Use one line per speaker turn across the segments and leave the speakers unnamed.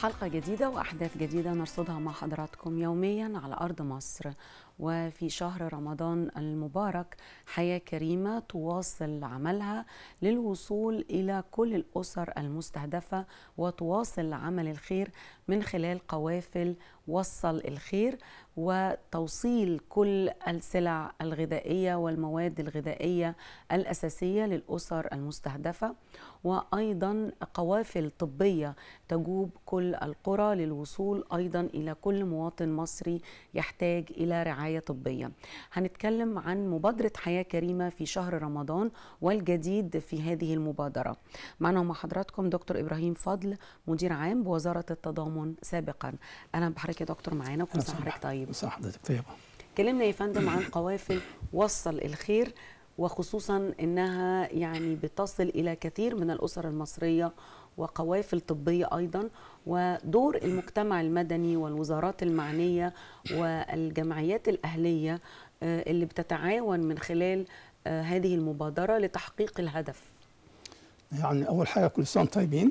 حلقة جديدة وأحداث جديدة نرصدها مع حضراتكم يوميا على أرض مصر. وفي شهر رمضان المبارك حياة كريمة تواصل عملها للوصول إلى كل الأسر المستهدفة وتواصل عمل الخير من خلال قوافل وصل الخير وتوصيل كل السلع الغذائية والمواد الغذائية الأساسية للأسر المستهدفة، وأيضا قوافل طبية تجوب كل القرى للوصول أيضا إلى كل مواطن مصري يحتاج إلى رعاية طبية. هنتكلم عن مبادرة حياة كريمة في شهر رمضان والجديد في هذه المبادرة. معنا مع حضراتكم دكتور إبراهيم فضل، مدير عام بوزارة التضامن سابقا. أهلا بحضرتك يا دكتور معانا، وكل سنة وحضرتك طيب.
صح حضرتك طيبة.
كلمنا يا فندم عن قوافل وصل الخير، وخصوصا انها يعني بتصل الى كثير من الاسر المصريه، وقوافل طبيه ايضا، ودور المجتمع المدني والوزارات المعنيه والجمعيات الاهليه اللي بتتعاون من خلال هذه المبادره لتحقيق الهدف.
يعني اول حاجه كل سنه طيبين.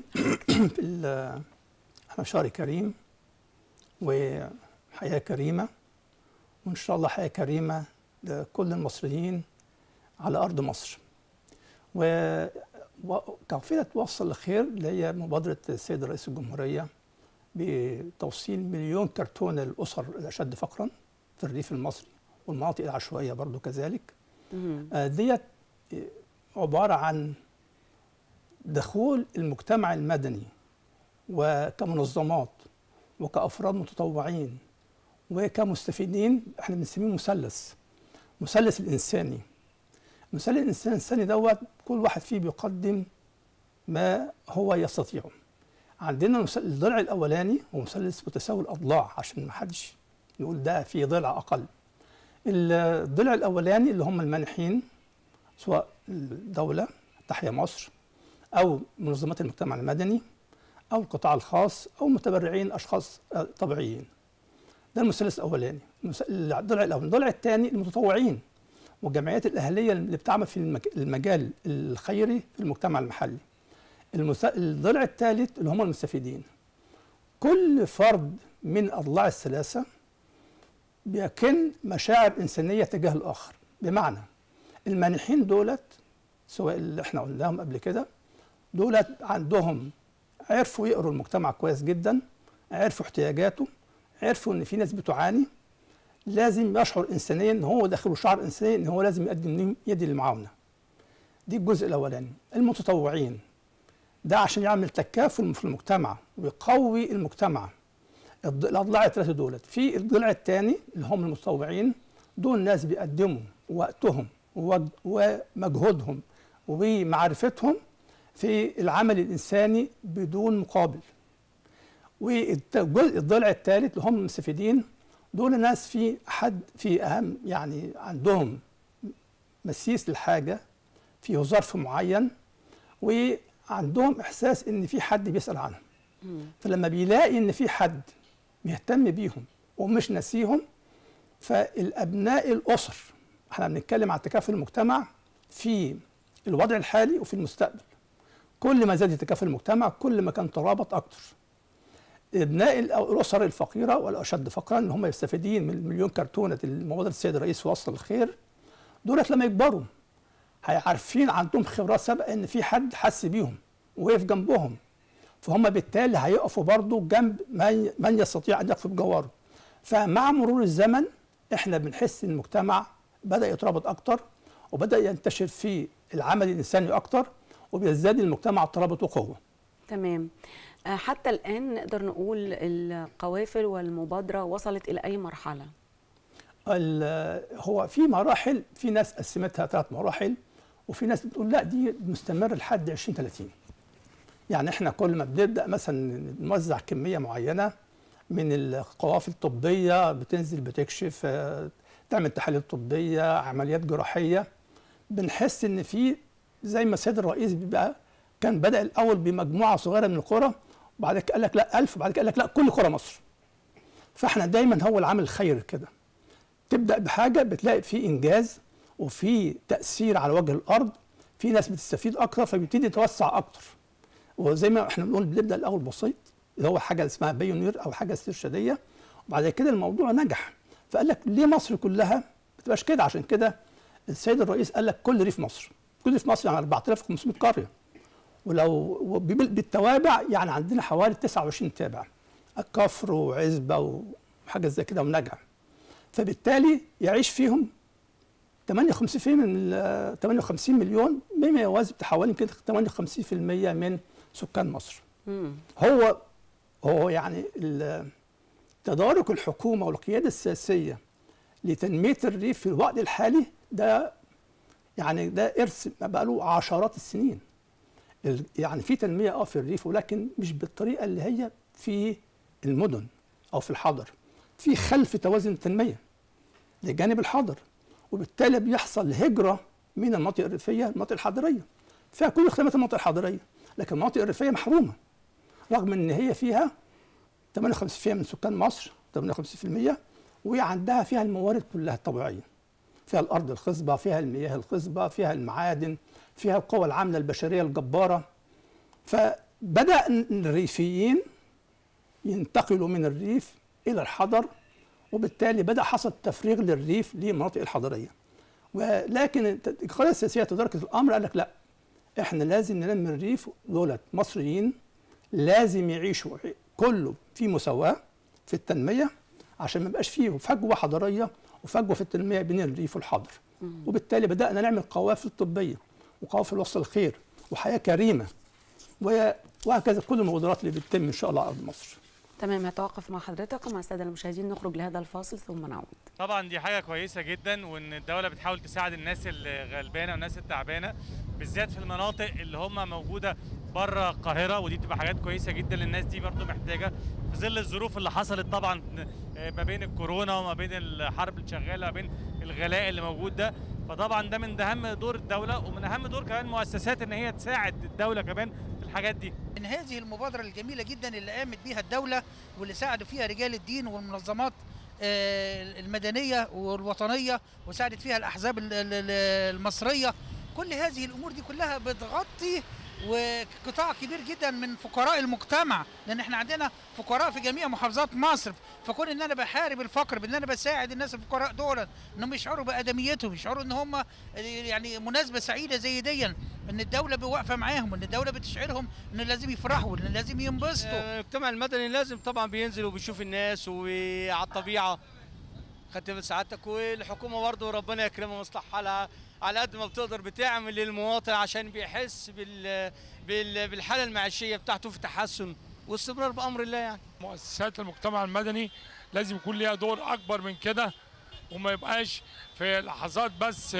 احنا شهر كريم وحياه كريمه، وان شاء الله حياه كريمه لكل المصريين على أرض مصر. وقافلة وصل الخير اللي هي مبادرة السيد رئيس الجمهورية بتوصيل 1,000,000 كرتونة للأسر الأشد فقرا في الريف المصري والمناطق العشوائية برضو كذلك. ديت عبارة عن دخول المجتمع المدني وكمنظمات وكأفراد متطوعين وكمستفيدين. احنا بنسميه مثلث الإنساني. مثال الإنساني دوت كل واحد فيه بيقدم ما هو يستطيعه. عندنا الضلع الأولاني هو مثلث متساوي الأضلاع، عشان ما حدش يقول ده في ضلع أقل. الضلع الأولاني اللي هم المانحين، سواء الدولة تحيا مصر أو منظمات المجتمع المدني أو القطاع الخاص أو متبرعين أشخاص طبيعيين. ده المثلث الأولاني، الضلع الأول. الضلع الثاني المتطوعين والجمعيات الأهلية اللي بتعمل في المجال الخيري في المجتمع المحلي. الضلع الثالث اللي هم المستفيدين. كل فرد من الأضلاع الثلاثة بيكن مشاعر إنسانية تجاه الآخر. بمعنى المانحين دولت، سواء اللي احنا قلناهم قبل كده، دولت عندهم عرفوا يقروا المجتمع كويس جدا، عرفوا احتياجاته، عرفوا ان في ناس بتعاني، لازم يشعر انسانيا ان هو داخله شعر انساني ان هو لازم يقدم يد المعاونه. دي الجزء الاولاني. المتطوعين ده عشان يعمل تكافل في المجتمع ويقوي المجتمع. الاضلاع الثلاثه دولت. في الضلع الثاني اللي هم المتطوعين، دول ناس بيقدموا وقتهم ومجهودهم ومعرفتهم في العمل الانساني بدون مقابل. والضلع الثالث اللي هم المستفيدين، دول ناس في أهم يعني عندهم مسيس للحاجة في ظرف معين، وعندهم إحساس إن في حد بيسأل عنهم. فلما بيلاقي إن في حد بيهتم بيهم ومش ناسيهم، فالأبناء الأسر، احنا بنتكلم عن تكافل المجتمع في الوضع الحالي وفي المستقبل. كل ما زاد تكافل المجتمع كل ما كان ترابط أكتر. ابناء الاسر الفقيره والاشد فقرا اللي هم يستفيدين من 1,000,000 كرتونه المبادره السيد الرئيس وصل الخير، دولت لما يكبروا عارفين عندهم خبرات سابقه ان في حد حس بيهم ووقف جنبهم، فهم بالتالي هيقفوا برضه جنب من يستطيع ان يقف بجواره. فمع مرور الزمن احنا بنحس ان المجتمع بدا يترابط اكتر، وبدا ينتشر فيه العمل الانساني اكتر، وبيزداد المجتمع ترابط وقوه.
تمام. حتى الآن نقدر نقول القوافل والمبادرة وصلت إلى أي مرحلة؟
هو في مراحل، في ناس قسمتها 3 مراحل، وفي ناس بتقول لا دي مستمرة لحد 2030. يعني احنا كل ما بنبدأ مثلا نوزع كمية معينة من القوافل الطبية، بتنزل بتكشف، تعمل تحاليل طبية، عمليات جراحية، بنحس ان في زي ما السيد الرئيس بيبقى كان بدأ الأول بمجموعة صغيرة من القرى، وبعد كده قال لك لا 1000، وبعد كده قال لك لا كل قرى مصر. فاحنا دايما هو العمل الخير كده، تبدأ بحاجة بتلاقي فيه إنجاز وفي تأثير على وجه الأرض، في ناس بتستفيد أكتر فبيبتدي يتوسع أكتر. وزي ما احنا بنقول بنبدأ الأول بسيط اللي هو حاجه اسمها بايونير او حاجه استرشاديه. وبعد كده الموضوع نجح، فقال لك ليه مصر كلها ما تبقاش كده؟ عشان كده السيد الرئيس قال لك كل ريف مصر، كل ريف مصر يعني 4500 قريه، ولو بالتوابع يعني عندنا حوالي 29 تابع، كفر وعزبه وحاجه زي كده ونجع. فبالتالي يعيش فيهم 58 مليون، بما يوازي حوالي كده 58% من سكان مصر. هو يعني تدارك الحكومه والقياده السياسيه لتنميه الريف في الوقت الحالي ده يعني ده ارث بقى له عشرات السنين. يعني في تنميه في الريف، ولكن مش بالطريقه اللي هي في المدن او في الحضر. في خلف توازن التنميه لجانب الحضر، وبالتالي بيحصل هجره من المناطق الريفيه للمناطق الحضريه. فيها كل خدمات المناطق الحضريه، لكن المناطق الريفيه محرومه رغم ان هي فيها 58% من سكان مصر، 58%، وعندها فيها الموارد كلها الطبيعيه. فيها الارض الخصبه، فيها المياه الخصبه، فيها المعادن، فيها القوى العامله البشريه الجباره. فبدا الريفيين ينتقلوا من الريف الى الحضر، وبالتالي بدا حصل تفريغ للريف للمناطق الحضريه. ولكن القياده السياسيه تداركت الامر، قال لك لا، احنا لازم ننمي الريف، دولت مصريين لازم يعيشوا كله في مساواه في التنميه، عشان ما يبقاش فيه فجوه حضاريه وفجوه في التنميه بين الريف والحضر. وبالتالي بدانا نعمل قوافل طبيه وقوافل وصل الخير وحياه كريمه وهكذا كل المبادرات اللي بتتم ان شاء الله على ارض مصر.
تمام، هتوقف مع حضرتك ومع الساده المشاهدين، نخرج لهذا الفاصل ثم نعود.
طبعا دي حاجه كويسه جدا، وان الدوله بتحاول تساعد الناس الغلبانه والناس التعبانه، بالذات في المناطق اللي هم موجوده بره القاهره، ودي بتبقى حاجات كويسه جدا للناس دي. برضو محتاجه في ظل الظروف اللي حصلت طبعا ما بين الكورونا وما بين الحرب اللي شغاله، ما بين الغلاء اللي موجود ده. فطبعا ده من اهم دور الدوله، ومن اهم دور كمان المؤسسات ان هي تساعد الدوله كمان في الحاجات دي.
من هذه المبادره الجميله جدا اللي قامت بيها الدوله، واللي ساعدوا فيها رجال الدين والمنظمات المدنيه والوطنيه، وساعدت فيها الاحزاب المصريه. كل هذه الامور دي كلها بتغطي وقطاع كبير جدا من فقراء المجتمع، لان احنا عندنا فقراء في جميع محافظات مصر. فكون ان انا بحارب الفقر بان انا بساعد الناس الفقراء دول انهم يشعروا بادميتهم، يشعروا ان هم يعني مناسبه سعيده زي دي، ان الدوله واقفه معاهم، ان الدوله بتشعرهم ان لازم يفرحوا، ان لازم ينبسطوا.
المجتمع المدني لازم طبعا بينزل وبيشوف الناس وعلى الطبيعه، خدت سعادتك، والحكومه برضه ربنا يكرمها ويصلح حالها على قد ما بتقدر بتعمل للمواطن عشان بيحس بالحاله المعيشيه بتاعته في تحسن واستمرار بامر الله. يعني
مؤسسات المجتمع المدني لازم يكون ليها دور اكبر من كده، وما يبقاش في لحظات بس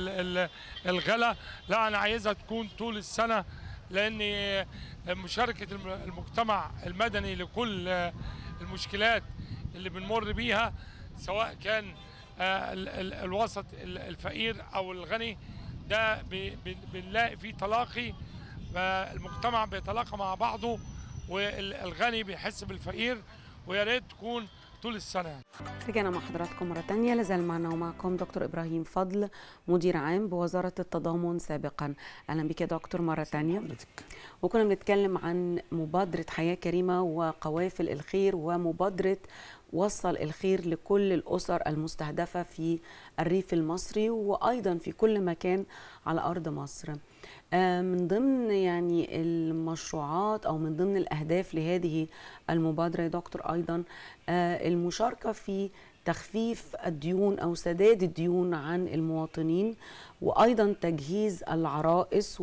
الغلا، لا انا عايزها تكون طول السنه، لان مشاركه المجتمع المدني لكل المشكلات اللي بنمر بيها، سواء كان الوسط الفقير او الغني، ده بنلاقي فيه تلاقي، المجتمع بيتلاقى مع بعضه، والغني بيحس بالفقير، ويا ريت تكون طول السنه.
رجعنا مع حضراتكم مره ثانيه، لازال معنا ومعكم دكتور ابراهيم فضل، مدير عام بوزاره التضامن سابقا. اهلا بك يا دكتور مره ثانيه. وكنا بنتكلم عن مبادره حياه كريمه وقوافل الخير، ومبادره وصل الخير لكل الأسر المستهدفة في الريف المصري وأيضا في كل مكان على أرض مصر. من ضمن يعني المشروعات أو من ضمن الأهداف لهذه المبادرة يا دكتور أيضا المشاركة في تخفيف الديون أو سداد الديون عن المواطنين، وأيضا تجهيز العرائس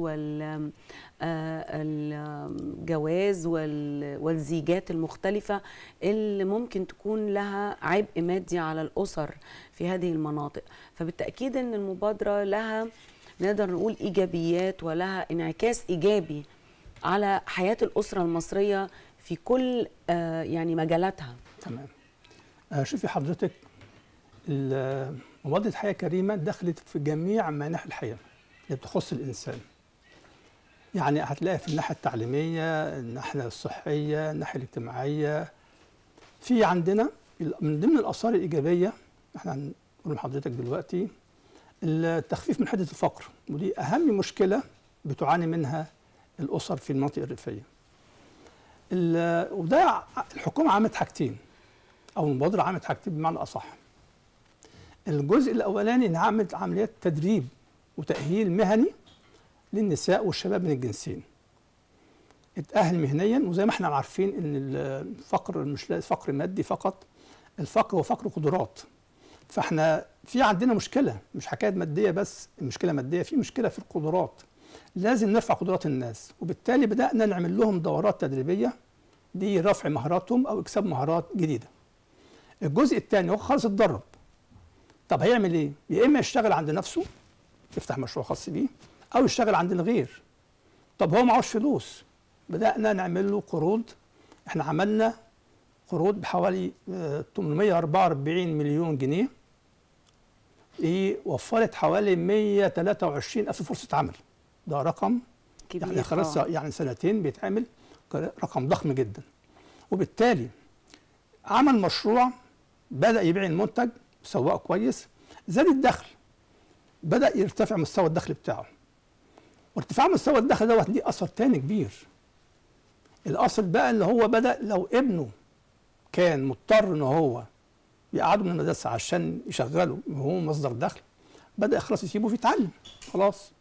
والجواز والزيجات المختلفة اللي ممكن تكون لها عبء مادي على الأسر في هذه المناطق. فبالتأكيد أن المبادرة لها نقدر نقول إيجابيات ولها انعكاس إيجابي على حياة الأسرة المصرية في كل يعني مجالاتها.
تمام. شوفي حضرتك، مبادرة حياة كريمة دخلت في جميع مناحي الحياة اللي بتخص الإنسان. يعني هتلاقي في الناحية التعليمية، الناحية الصحية، الناحية الاجتماعية. في عندنا من ضمن الآثار الإيجابية احنا هنقول لحضرتك دلوقتي التخفيف من حدة الفقر، ودي أهم مشكلة بتعاني منها الأسر في المناطق الريفية. وده الحكومه عملت حاجتين، او المبادره عملت حاجتين بمعنى اصح. الجزء الاولاني ان عملت عمليات تدريب وتاهيل مهني للنساء والشباب من الجنسين. اتأهل مهنيا، وزي ما احنا عارفين ان الفقر مش فقر مادي فقط، الفقر هو فقر قدرات. فاحنا في عندنا مشكله، مش حكايه ماديه بس، المشكله ماديه، في مشكله في القدرات. لازم نرفع قدرات الناس، وبالتالي بدأنا نعمل لهم دورات تدريبيه لرفع مهاراتهم او اكساب مهارات جديده. الجزء الثاني هو خالص اتدرب. طب هيعمل ايه؟ يا اما يشتغل عند نفسه يفتح مشروع خاص بيه، او يشتغل عند الغير. طب هو معهوش فلوس، بدأنا نعمل له قروض. احنا عملنا قروض بحوالي 844 مليون جنيه، وفرت حوالي 123 ألف فرصة عمل. ده رقم كبير، يعني خلاص يعني سنتين بيتعمل، رقم ضخم جدا. وبالتالي عمل مشروع، بدأ يبيع المنتج، سواق كويس، زاد الدخل، بدأ يرتفع مستوى الدخل بتاعه. وارتفاع مستوى الدخل دوت ليه أثر تاني كبير. الأثر بقى اللي هو بدأ لو ابنه كان مضطر ان هو يقعده من المدرسه عشان يشغله وهو مصدر دخل، بدأ خلاص يسيبه ويتعلم خلاص.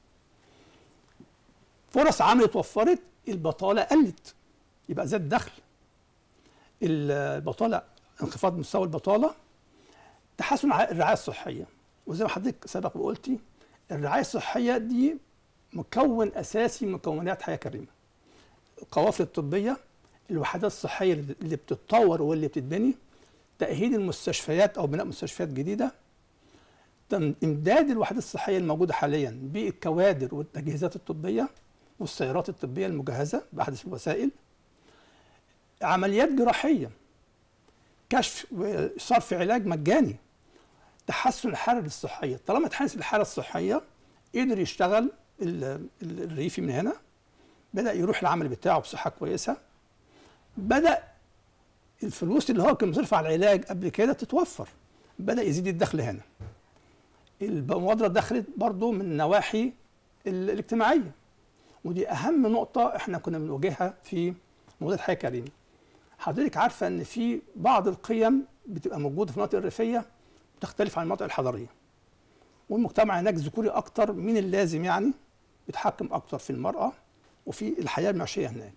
فرص عمل اتوفرت، البطاله قلت، يبقى زاد دخل. البطاله، انخفاض مستوى البطاله، تحسن الرعايه الصحيه. وزي ما حضرتك سبق وقلتي، الرعايه الصحيه دي مكون اساسي من مكونات حياه كريمه. القوافل الطبيه، الوحدات الصحيه اللي بتتطور واللي بتتبني، تأهيل المستشفيات أو بناء مستشفيات جديدة، إمداد الوحدات الصحية الموجودة حاليا بالكوادر والتجهيزات الطبية والسيارات الطبية المجهزة بأحدث الوسائل، عمليات جراحية، كشف وصرف علاج مجاني، تحسن الحالة الصحية. طالما تحسن الحالة الصحية، قدر يشتغل الريفي من هنا، بدأ يروح العمل بتاعه بصحة كويسة، بدأ الفلوس اللي هو كان بيصرفها على العلاج قبل كده تتوفر، بدأ يزيد الدخل هنا. المبادرة دخلت برضو من النواحي الاجتماعية، ودي أهم نقطة احنا كنا بنواجهها في مبادرة حياة كريمة. حضرتك عارفة إن في بعض القيم بتبقى موجودة في المناطق الريفية بتختلف عن المناطق الحضرية، والمجتمع هناك ذكوري أكتر من اللازم، يعني بيتحكم أكتر في المرأة وفي الحياة المعيشية هناك.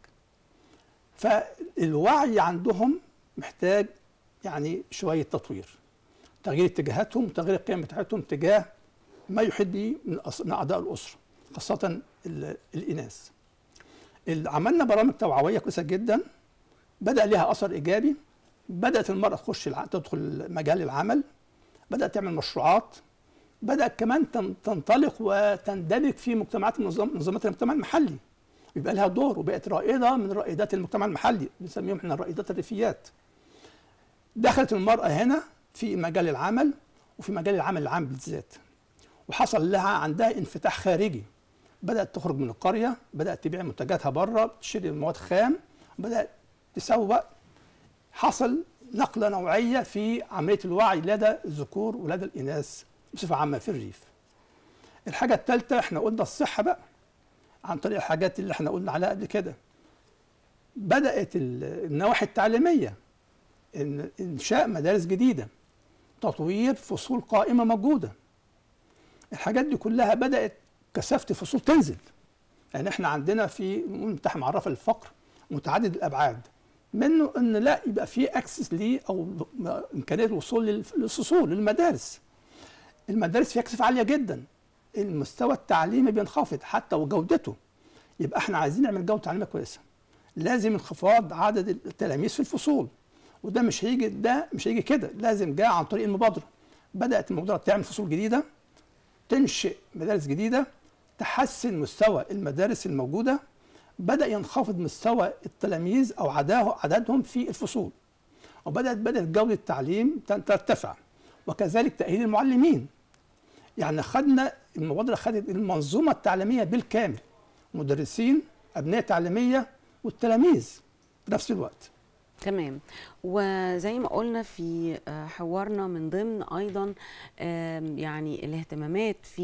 فالوعي عندهم محتاج يعني شوية تطوير، تغيير اتجاهاتهم وتغيير القيم بتاعتهم تجاه ما يحيط به من أعضاء الأسرة، خاصة الإناث. عملنا برامج توعوية كويسة جدا، بدأ لها أثر إيجابي. بدأت المرأة تدخل مجال العمل، بدأت تعمل مشروعات، بدأت كمان تنطلق وتندمج في مجتمعات منظمات المجتمع المحلي، يبقى لها دور، وبقت رائدة من رائدات المجتمع المحلي، بنسميهم احنا الرائدات الريفيات. دخلت المرأة هنا في مجال العمل وفي مجال العمل العام بالذات، وحصل لها عندها انفتاح خارجي، بدأت تخرج من القرية، بدأت تبيع منتجاتها بره، تشتري مواد خام، بدأت تسوق. حصل نقلة نوعية في عملية الوعي لدى الذكور ولدى الإناث بصفة عامة في الريف. الحاجة الثالثة احنا قلنا الصحة بقى، عن طريق الحاجات اللي احنا قلنا عليها قبل كده. بدأت النواحي التعليمية، إنشاء مدارس جديدة، تطوير فصول قائمة موجودة. الحاجات دي كلها بدأت كثافة الفصول تنزل، يعني احنا عندنا في بتاع معرفة الفقر متعدد الأبعاد، منه إن لا يبقى في أكسس ليه أو إمكانية الوصول للفصول للمدارس. المدارس فيها كثافة عالية جدا، المستوى التعليمي بينخفض حتى وجودته. يبقى احنا عايزين نعمل جودة تعليمية كويسة، لازم انخفاض عدد التلاميذ في الفصول، وده مش هيجي كده، لازم جاء عن طريق المبادرة. بدأت المبادرة تعمل فصول جديدة، تنشئ مدارس جديدة، تحسن مستوى المدارس الموجودة، بدأ ينخفض مستوى التلاميذ أو عددهم في الفصول، وبدأت جودة التعليم ترتفع، وكذلك تأهيل المعلمين. يعني المبادرة خدت المنظومة التعليمية بالكامل، مدرسين، أبناء تعليمية، والتلاميذ بنفس الوقت.
تمام. وزي ما قلنا في حوارنا، من ضمن أيضا يعني الاهتمامات في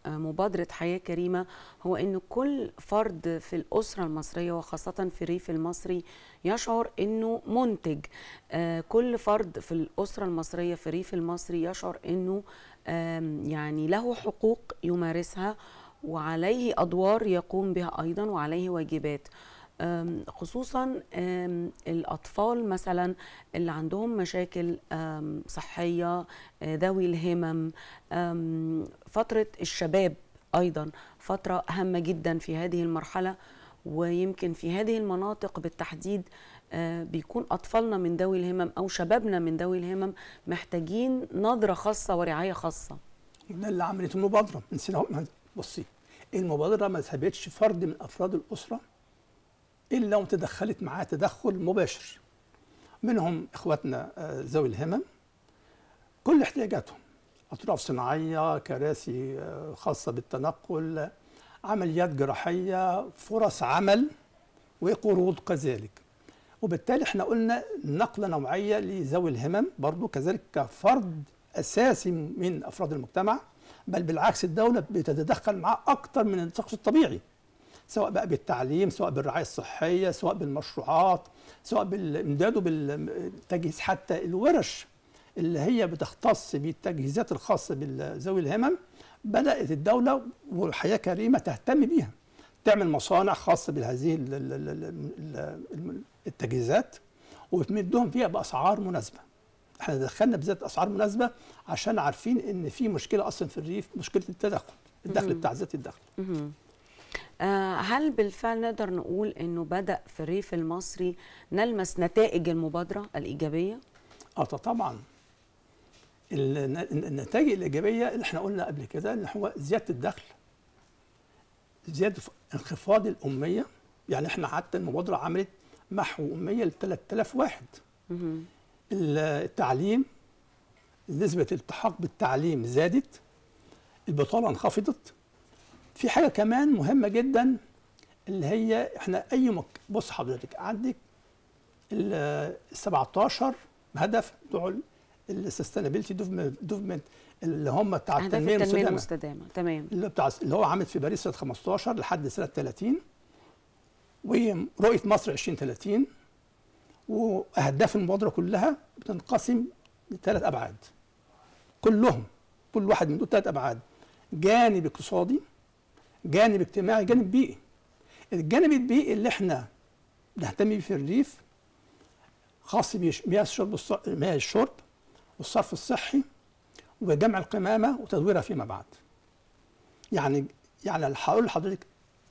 مبادرة حياة كريمة هو أن كل فرد في الأسرة المصرية وخاصة في الريف المصري يشعر أنه منتج. كل فرد في الأسرة المصرية في الريف المصري يشعر أنه يعني له حقوق يمارسها وعليه أدوار يقوم بها أيضا وعليه واجبات، خصوصا الأطفال مثلا اللي عندهم مشاكل صحية، ذوي الهمم. فترة الشباب أيضا فترة هامة جدا في هذه المرحلة، ويمكن في هذه المناطق بالتحديد بيكون أطفالنا من ذوي الهمم أو شبابنا من ذوي الهمم محتاجين نظرة خاصة ورعاية خاصة.
ده اللي عملت المبادرة. بصي، المبادرة ما سابتش فرد من أفراد الأسرة إلا وتدخلت معاه تدخل مباشر، منهم إخواتنا ذوي الهمم كل احتياجاتهم، أطراف صناعية، كراسي خاصة بالتنقل، عمليات جراحية، فرص عمل وقروض كذلك. وبالتالي احنا قلنا نقلة نوعية لذوي الهمم برضو كذلك كفرد أساسي من أفراد المجتمع، بل بالعكس الدولة بتتدخل معاه أكتر من الشخص الطبيعي، سواء بقى بالتعليم، سواء بالرعاية الصحية، سواء بالمشروعات، سواء بالإمداد وبالتجهيز، حتى الورش اللي هي بتختص بالتجهيزات الخاصة بذوي الهمم بدأت الدولة وحياة كريمة تهتم بيها، تعمل مصانع خاصة بهذه التجهيزات وتمدهم فيها بأسعار مناسبة. احنا دخلنا بذات أسعار مناسبة عشان عارفين إن في مشكلة أصلا في الريف، مشكلة الدخل بتاع ذات الدخل.
هل بالفعل نقدر نقول إنه بدأ في الريف المصري نلمس نتائج المبادرة الإيجابية؟
طبعا. النتائج الإيجابية اللي احنا قلنا قبل كده اللي هو زيادة الدخل، زيادة انخفاض الأمية. يعني احنا حتى المبادرة عملت محو أمية ل 3000 واحد. التعليم، نسبة الالتحاق بالتعليم زادت، البطالة انخفضت. في حاجة كمان مهمة جدا اللي هي احنا بص حضرتك عندك ال 17 هدف بتوع السستينابيلتي ديفلوبمنت اللي هم بتاع التنمية
المستدامة، تمام،
اللي هو عملت في باريس سنة 15 لحد سنة 30، ورؤية مصر 2030. وأهداف المبادرة كلها بتنقسم لثلاث أبعاد، كل واحد من دول 3 أبعاد: جانب اقتصادي، جانب اجتماعي، جانب بيئي. الجانب البيئي اللي احنا نهتم بيه في الريف خاص بمياه الشرب والصرف الصحي وجمع القمامة وتدويرها فيما بعد. يعني هقول لحضرتك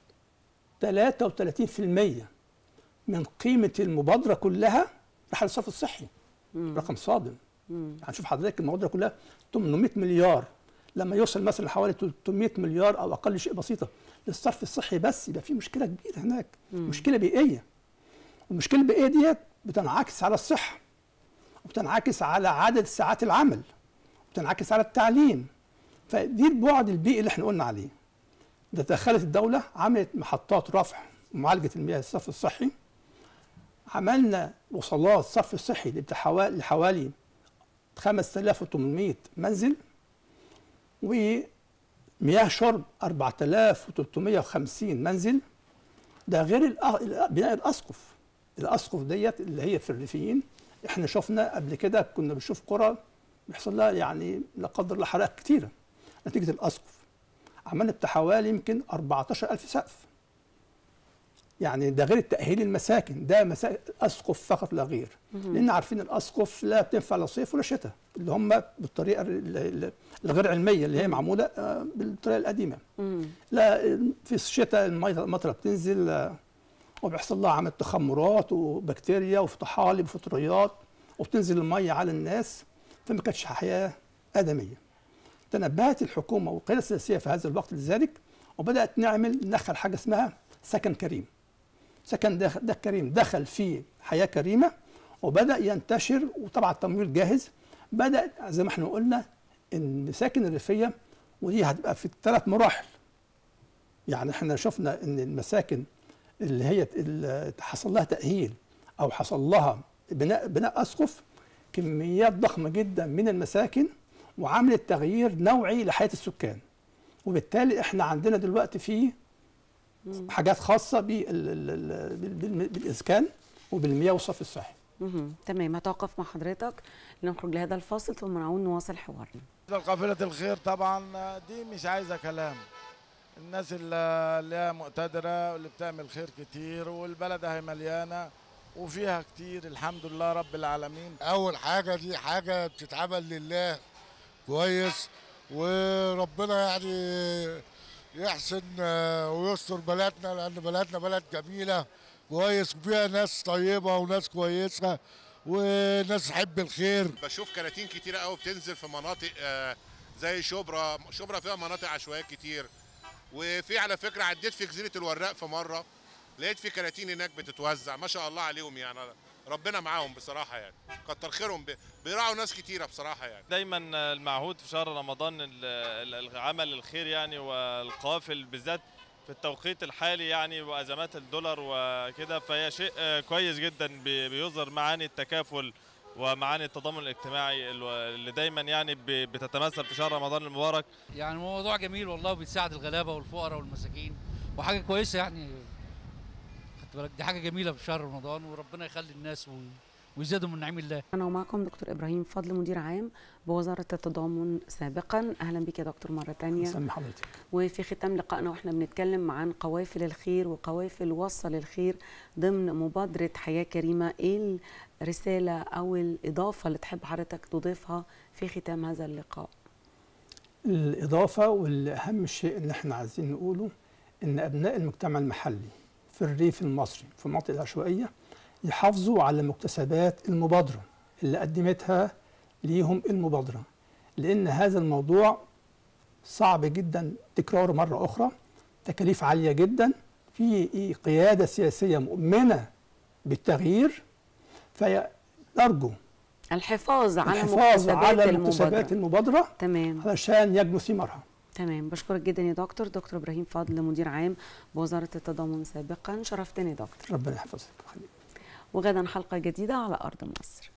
33% من قيمة المبادرة كلها راح للصرف الصحي. رقم صادم. يعني شوف حضرتك المبادرة كلها 800 مليار، لما يوصل مثلا حوالي 300 مليار او اقل شيء بسيطه للصرف الصحي بس، يبقى في مشكله كبيره هناك. مشكله بيئيه، والمشكله البيئيه ديت بتنعكس على الصحه، وبتنعكس على عدد ساعات العمل، وبتنعكس على التعليم. فدي البعد البيئي اللي احنا قلنا عليه. ده دخلت الدوله، عملت محطات رفع ومعالجه المياه الصرف الصحي، عملنا وصلات صرف الصحي لحوالي 5800 منزل، ومياه شرب 4350 منزل. ده غير بناء الأسقف ديت اللي هي في الريفيين. احنا شفنا قبل كده، كنا بنشوف قرى بيحصل لها يعني لا قدر الله حرائق كتيرة نتيجة الأسقف. عملنا بتاع حوالي يمكن 14000 سقف. يعني ده غير التأهيل المساكن، ده أسقف فقط لا غير. لأن عارفين الأسقف لا بتنفع لا صيف ولا شتاء، اللي هم بالطريقة الغير علمية اللي هي معمولة بالطريقة القديمة. لا في الشتاء المطرة بتنزل وبيحصل لها عمل تخمرات وبكتيريا وطحالب وفطريات، وبتنزل المية على الناس، فما كانتش حياة آدمية. تنبهت الحكومة والقيادة السياسية في هذا الوقت لذلك، وبدأت ندخل حاجة اسمها سكن كريم. سكن ده كريم دخل فيه حياة كريمة، وبدأ ينتشر، وطبعا التمويل جاهز. بدأ زي ما احنا قلنا المساكن الريفية، ودي هتبقى في 3 مراحل. يعني احنا شفنا ان المساكن اللي هي اللي حصل لها تأهيل او حصل لها بناء أسقف، كميات ضخمة جدا من المساكن، وعملت تغيير نوعي لحياة السكان. وبالتالي احنا عندنا دلوقتي في حاجات خاصه بالاسكان وبالمياه والصرف الصحي.
تمام، هتوقف مع حضرتك لنخرج لهذا الفاصل ثم نعود نواصل حوارنا.
قافلة الخير طبعا دي مش عايزة كلام، الناس اللي هي مقتدرة واللي بتعمل خير كتير، والبلد اهي مليانة وفيها كتير الحمد لله رب العالمين.
أول حاجة دي حاجة بتتعمل لله كويس، وربنا يعني يحسن ويستر بلدنا، لأن بلدنا بلد جميلة كويس وفيها ناس طيبة وناس كويسة وناس تحب الخير.
بشوف كراتين كتيرة قوي بتنزل في مناطق زي شبرا فيها مناطق عشوائيات كتير، وفي على فكرة عديت في جزيرة الوراق في مرة لقيت في كراتين هناك بتتوزع، ما شاء الله عليهم يعني ربنا معاهم بصراحة، يعني كتر خيرهم بيراعوا ناس كتيرة بصراحة. يعني
دايما المعهود في شهر رمضان العمل الخير يعني، والقوافل بالذات في التوقيت الحالي يعني وأزمات الدولار وكده، فهي شيء كويس جدا بيظهر معاني التكافل ومعاني التضامن الاجتماعي اللي دايما يعني بتتمثل في شهر رمضان المبارك.
يعني موضوع جميل والله، وبيساعد الغلابة والفقراء والمساكين وحاجة كويسة يعني، خدت بالك دي حاجة جميلة في شهر رمضان، وربنا يخلي الناس ويزيدوا من نعيم الله.
أنا ومعكم دكتور إبراهيم فضل، مدير عام بوزارة التضامن سابقا. أهلا بك يا دكتور مرة تانية.
سلام حضرتك.
وفي ختام لقائنا وإحنا بنتكلم عن قوافل الخير وقوافل وصل الخير ضمن مبادرة حياة كريمة، إيه الرسالة أو الإضافة اللي تحب حضرتك تضيفها في ختام هذا اللقاء؟
الإضافة والأهم شيء اللي احنا عايزين نقوله إن أبناء المجتمع المحلي في الريف المصري في المناطق العشوائية يحافظوا على مكتسبات المبادرة اللي قدمتها ليهم المبادرة، لأن هذا الموضوع صعب جدا تكراره مرة أخرى، تكاليف عالية جدا، في قيادة سياسية مؤمنة بالتغيير، فنرجو
الحفاظ على مكتسبات
المبادرة
تمام
علشان يجنوا ثمارها.
تمام، بشكرك جدا يا دكتور إبراهيم فضل، مدير عام بوزارة التضامن سابقا. شرفتني دكتور.
ربنا يحفظك ويخليك.
وغدا حلقة جديدة على أرض مصر.